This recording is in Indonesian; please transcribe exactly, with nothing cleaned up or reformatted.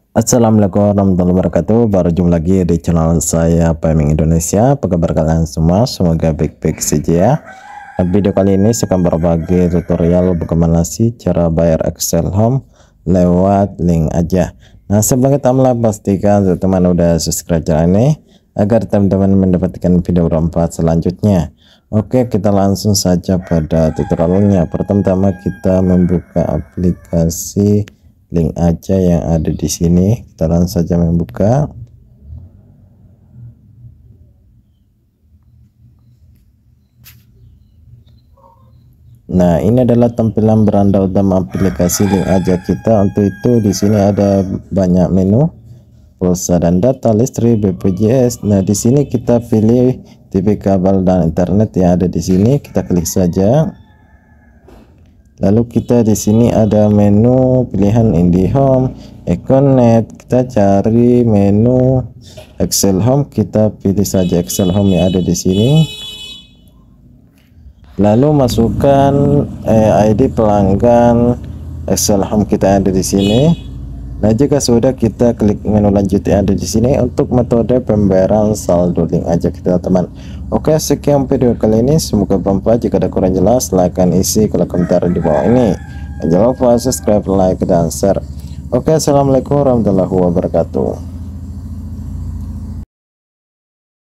Assalamualaikum warahmatullahi wabarakatuh. Baru jumpa lagi di channel saya Paming Indonesia. Apa kabar kalian semua? Semoga baik-baik saja ya. Nah, video kali ini saya akan berbagi tutorial bagaimana sih cara bayar Excel Home lewat link aja. Nah, sebagai tambahan pastikan teman-teman udah subscribe channel ini agar teman-teman mendapatkan video berempat selanjutnya. Oke, kita langsung saja pada tutorialnya. Pertama-tama kita membuka aplikasi link aja yang ada di sini. Kita langsung saja membuka. Nah, ini adalah tampilan beranda utama aplikasi link aja kita. Untuk itu di sini ada banyak menu, pulsa dan data, listrik, B P J S. Nah, di sini kita pilih T V kabel dan internet yang ada di sini. Kita klik saja. Lalu kita di sini ada menu pilihan IndiHome, Econet. Kita cari menu Excel Home, kita pilih saja Excel Home yang ada di sini. Lalu masukkan eh, I D pelanggan Excel Home kita yang ada di sini. Nah, jika sudah, kita klik menu lanjut yang ada di sini untuk metode pembayaran saldo link aja kita teman. Oke, sekian video kali ini, semoga bermanfaat. Jika ada kurang jelas silahkan isi kolom komentar di bawah ini. Dan jangan lupa subscribe, like dan share. Oke, assalamualaikum warahmatullahi wabarakatuh.